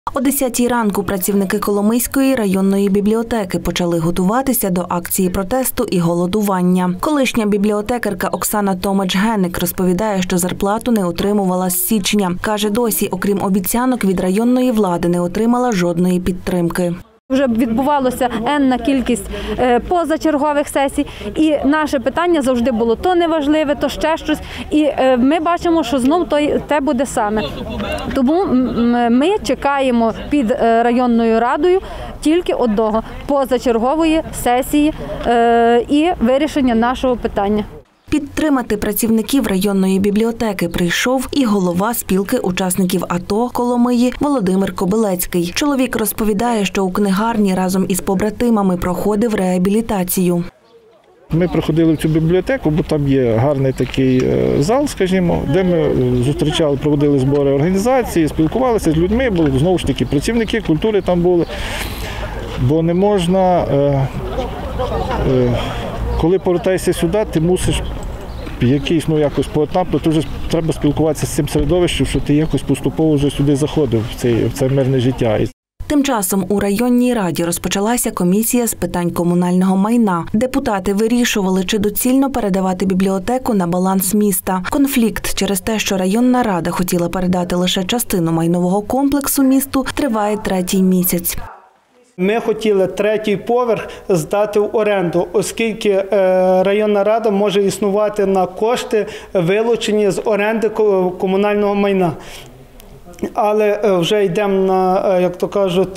О 10-й ранку працівники Коломийської районної бібліотеки почали готуватися до акції протесту і голодування. Колишня бібліотекарка Оксана Томач-Генник розповідає, що зарплату не отримувала з січня. Каже, досі, окрім обіцянок, від районної влади не отримала жодної підтримки. Вже відбувалося енна кількість позачергових сесій, і наше питання завжди було то неважливе, то ще щось. І ми бачимо, що знов те буде саме. Тому ми чекаємо під районною радою тільки одного – позачергової сесії і вирішення нашого питання. Підтримати працівників районної бібліотеки прийшов і голова спілки учасників АТО Коломиї Володимир Кобилецький. Чоловік розповідає, що у книгарні разом із побратимами проходив реабілітацію. Ми приходили в цю бібліотеку, бо там є гарний такий зал, скажімо, де ми зустрічали, проводили збори організації, спілкувалися з людьми, були знову ж таки працівники культури там були. Бо не можна, коли повертаєшся сюди, ти мусиш якось поетапно, то вже треба спілкуватися з цим середовищем, що ти якось поступово вже сюди заходив в це мирне життя. Тим часом у районній раді розпочалася комісія з питань комунального майна. Депутати вирішували, чи доцільно передавати бібліотеку на баланс міста. Конфлікт через те, що районна рада хотіла передати лише частину майнового комплексу місту, триває 3-й місяць. Ми хотіли 3-й поверх здати в оренду, оскільки районна рада може існувати на кошти, вилучені з оренди комунального майна. Але вже йдемо на, як то кажуть,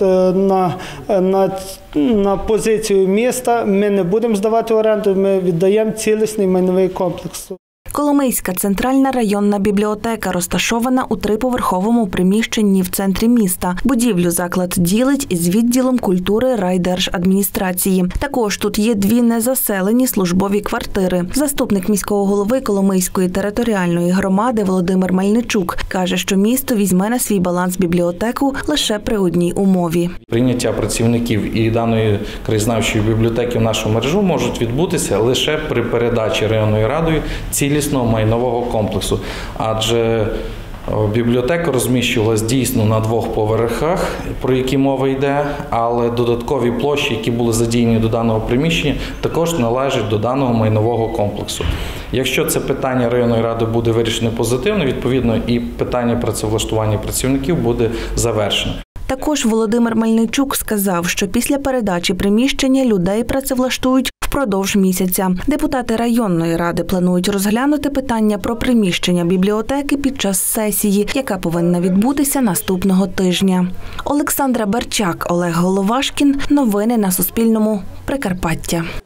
на позицію міста. Ми не будемо здавати в оренду, ми віддаємо цілісний майновий комплекс. Коломийська центральна районна бібліотека розташована у 3-поверховому приміщенні в центрі міста. Будівлю заклад ділить із відділом культури райдержадміністрації. Також тут є 2 незаселені службові квартири. Заступник міського голови Коломийської територіальної громади Володимир Мельничук каже, що місто візьме на свій баланс бібліотеку лише при одній умові. Прийняття працівників і даної краєзнавчої бібліотеки в нашу мережу можуть відбутися лише при передачі районною радою цілісного майнового комплексу. Адже бібліотека розміщувалась дійсно на 2 поверхах, про які мова йде, але додаткові площі, які були задіяні до даного приміщення, також належать до даного майнового комплексу. Якщо це питання районної ради буде вирішено позитивно, відповідно і питання працевлаштування працівників буде завершено. Також Володимир Мельничук сказав, що після передачі приміщення людей працевлаштують впродовж місяця. Депутати районної ради планують розглянути питання про приміщення бібліотеки під час сесії, яка повинна відбутися наступного тижня. Олександра Барчак, Олег Головашкін. Новини на Суспільному. Прикарпаття.